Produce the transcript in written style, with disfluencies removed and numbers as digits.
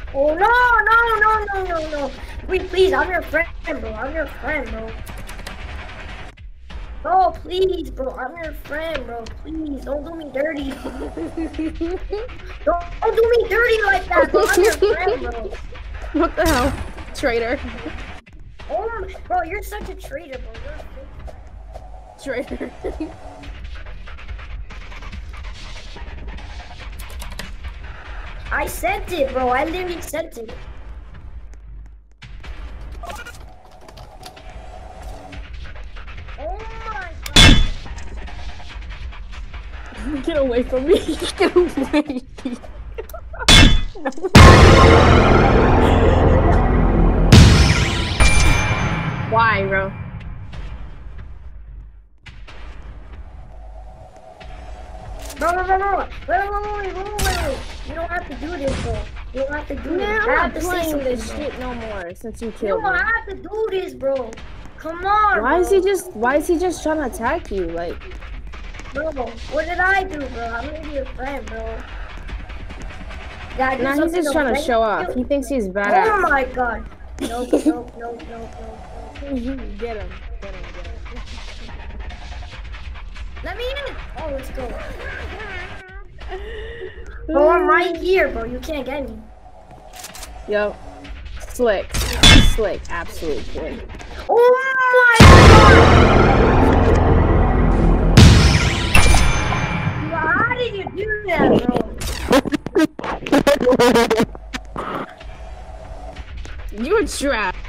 Oh no. Wait, please, I'm your friend, bro. I'm your friend, bro. Bro, please, bro. I'm your friend, bro. Please, don't do me dirty. Don't do me dirty like that, bro. I'm your friend, bro. What the hell? Traitor. Oh, bro, you're such a traitor, bro. You're a Traitor. I sent it, bro. I literally sent it. Oh my god. Get away from me. Get away. Why, bro? Bro. Wait. You don't have to do this, bro. You don't have to do this. Man, I I'm have not to say playing something, this bro. shit no more since you You killed don't me. have to do this, bro. Come on, Why bro. is he just trying to attack you? Like, Bro, what did I do, bro? I'm gonna be your friend, bro. nah, he's just trying to show off. He thinks he's badass. Oh my god. No. Get him. Let me in. Oh, let's go. Bro, I'm right here, bro. You can't get me. Yo, slick, absolute slick. Oh my god! Bro, how did you do that, bro? You a trap.